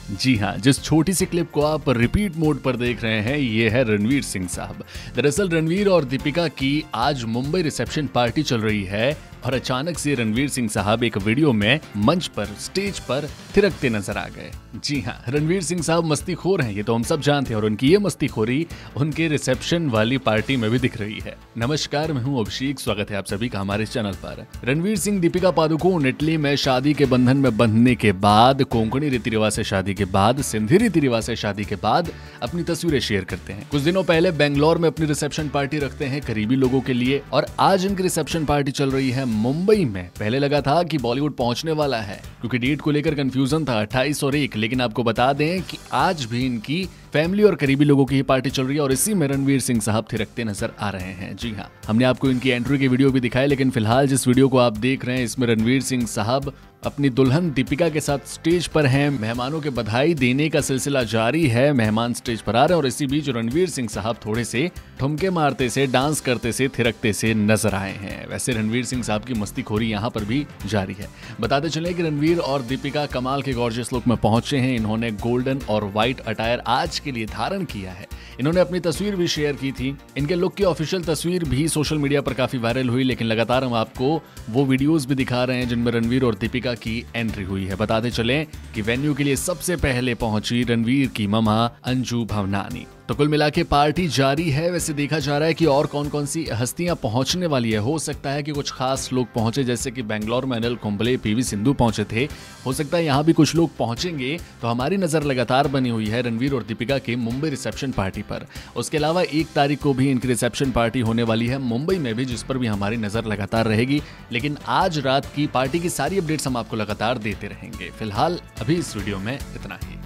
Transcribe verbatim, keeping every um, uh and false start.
जी हाँ, जिस छोटी सी क्लिप को आप रिपीट मोड पर देख रहे हैं ये है रणवीर सिंह साहब। दरअसल रणवीर और दीपिका की आज मुंबई रिसेप्शन पार्टी चल रही है और अचानक से रणवीर सिंह साहब एक वीडियो में मंच पर स्टेज पर थिरकते नजर आ गए। जी हाँ, रणवीर सिंह साहब मस्तीखोर हैं, ये तो हम सब जानते हैं और उनकी ये मस्तीखोरी उनके रिसेप्शन वाली पार्टी में भी दिख रही है। नमस्कार, मैं हूँ अभिषेक, स्वागत है आप सभी का हमारे चैनल पर। रणवीर सिंह दीपिका पादुकोण इटली में शादी के बंधन में बंधने के बाद, कोंकणी रीति रिवाज से शादी के बाद, सिंधी रीति रिवाज से शादी के बाद अपनी तस्वीरें शेयर करते हैं। कुछ दिनों पहले बेंगलोर में अपनी रिसेप्शन पार्टी रखते हैं करीबी लोगों के लिए और आज इनकी रिसेप्शन पार्टी चल रही है मुंबई में। पहले लगा था कि बॉलीवुड पहुंचने वाला है क्योंकि डेट को लेकर कंफ्यूजन था अट्ठाईस और एक, लेकिन आपको बता दें कि आज भी इनकी फैमिली और करीबी लोगों की ही पार्टी चल रही है और इसी में रणवीर सिंह साहब थिरकते नजर आ रहे हैं। जी हाँ, हमने आपको इनकी एंट्री की वीडियो भी दिखाई, लेकिन फिलहाल जिस वीडियो को आप देख रहे हैं इसमें रणवीर सिंह साहब अपनी दुल्हन दीपिका के साथ स्टेज पर हैं। मेहमानों के बधाई देने का सिलसिला जारी है, मेहमान स्टेज पर आ रहे हैं और इसी बीच रणवीर सिंह साहब थोड़े से ठुमके मारते से, डांस करते से, थिरकते से नजर आए हैं। वैसे रणवीर सिंह साहब की मस्तीखोरी यहाँ पर भी जारी है। बताते चले कि रणवीर और दीपिका कमाल के गॉर्जियस लुक में पहुंचे हैं। इन्होंने गोल्डन और व्हाइट अटायर आज के लिए धारण किया है। इन्होंने अपनी तस्वीर भी शेयर की थी। इनके लुक की ऑफिशियल तस्वीर भी सोशल मीडिया पर काफी वायरल हुई, लेकिन लगातार हम आपको वो वीडियोस भी दिखा रहे हैं जिनमें रणवीर और दीपिका की एंट्री हुई है। बताते चलें कि वेन्यू के लिए सबसे पहले पहुंची रणवीर की ममा अंजू भवनानी। तो कुल मिला के पार्टी जारी है। वैसे देखा जा रहा है कि और कौन कौन सी हस्तियां पहुंचने वाली है। हो सकता है कि कुछ खास लोग पहुंचे, जैसे कि बेंगलोर में अनिल कुंबले, पीवी सिंधु पहुंचे थे। हो सकता है यहाँ भी कुछ लोग पहुंचेंगे। तो हमारी नजर लगातार बनी हुई है रणवीर और दीपिका के मुंबई रिसेप्शन पार्टी पर। उसके अलावा एक तारीख को भी इनकी रिसेप्शन पार्टी होने वाली है मुंबई में भी, जिस पर भी हमारी नजर लगातार रहेगी। लेकिन आज रात की पार्टी की सारी अपडेट्स हम आपको लगातार देते रहेंगे। फिलहाल अभी इस वीडियो में इतना ही।